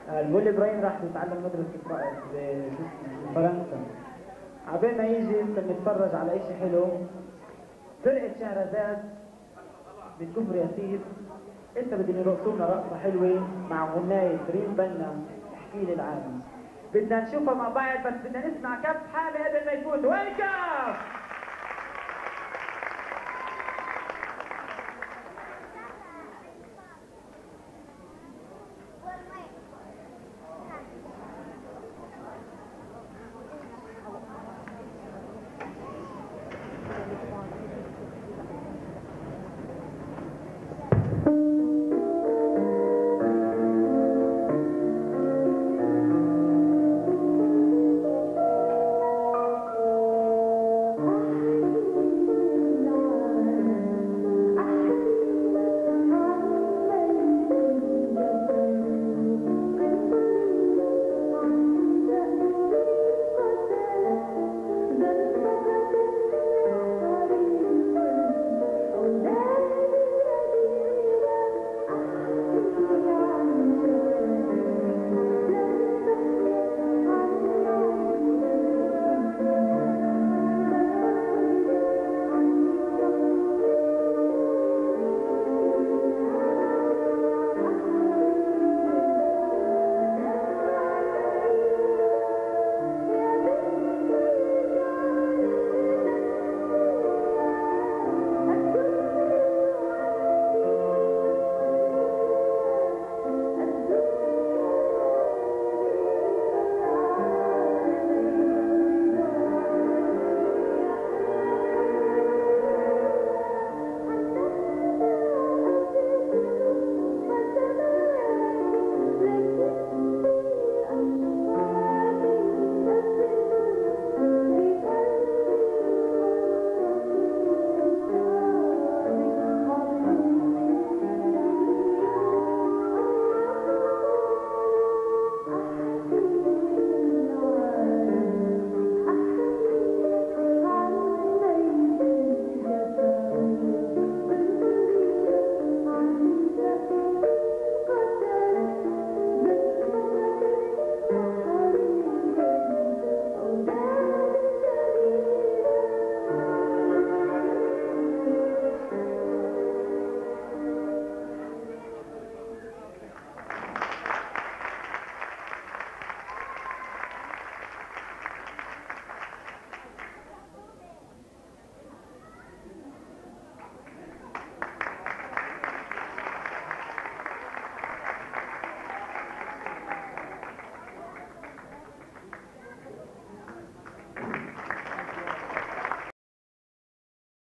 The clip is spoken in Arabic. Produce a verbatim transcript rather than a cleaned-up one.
بيقول لي ابراهيم راح يتعلم مدرسه في فرنسا. عبين ما يجي نتفرج على شيء حلو. فرقه شهرزاد بالكفر ياسين انت بدهم يرقصوا لنا رقصه حلوه مع غنايه ريم بنا احكي لي العالم. بدنا نشوفها مع بعض بس بدنا نسمع كف حالي قبل ما يفوت. ويلكم